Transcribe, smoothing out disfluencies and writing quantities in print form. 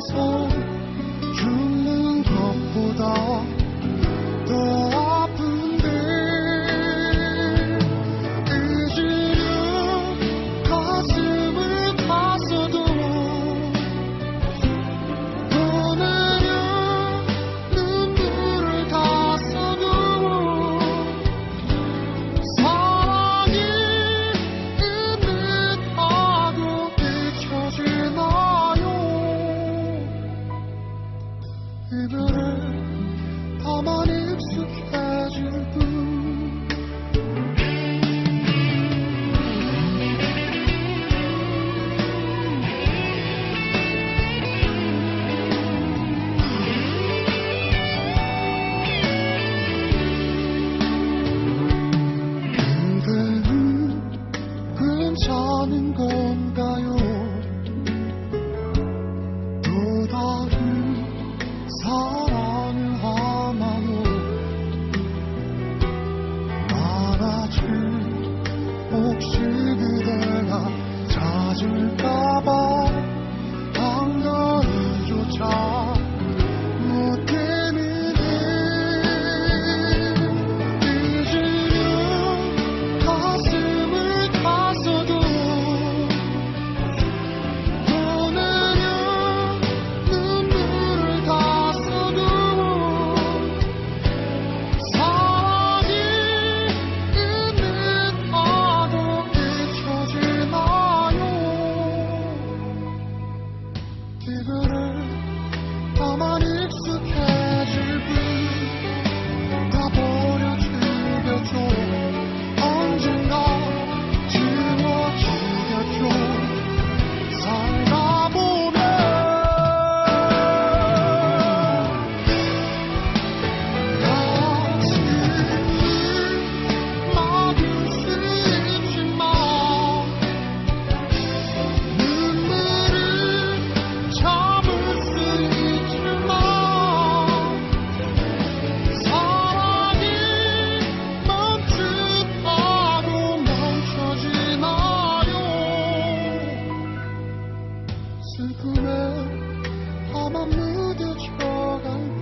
앞에서 죽는 것보다 더 아픈데 잊으려 가슴을 탔어도 떠나려 눈물을 탔어도 사랑이 있는 하루 잊혀지나요. 이별에 다만 익숙해질 뿐. 그대는 괜찮은 건가요? 또 다른 사랑을 하나요? 난 아직 혹시 그대가 찾을까봐 한가위조차 못 깨미네. 잊으려 가슴을 탔어도 떠나려 눈물을 탔어도 사랑이 있는 하루 잊혀지나요. 이별에 다만 익숙해질 뿐. 다 버려 죽였죠. 언젠가 지워지겠죠. 살다 보면 가슴을 막을 수 있지만 눈물을 참을 수 있지만 사랑이 멈칫하고 멈춰지나요. 슬픔에 다만 무뎌져갈